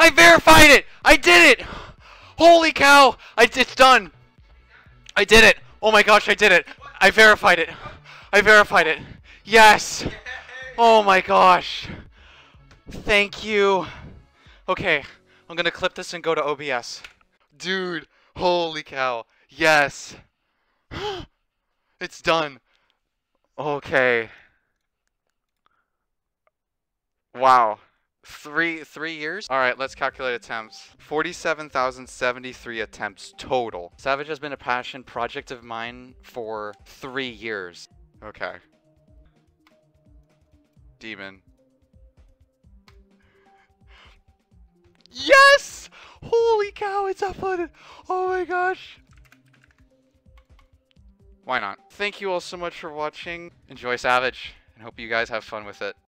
I verified it! I did it! Holy cow! It's done! I did it! Oh my gosh, I did it! I verified it! I verified it! Yes! Oh my gosh! Thank you! Okay, I'm gonna clip this and go to OBS. Dude, holy cow. Yes! It's done! Okay. Wow. Three years? Alright, let's calculate attempts. 47,073 attempts total. Savage has been a passion project of mine for 3 years. Okay. Demon. Yes! Holy cow, it's uploaded! Oh my gosh! Why not? Thank you all so much for watching. Enjoy Savage, and hope you guys have fun with it.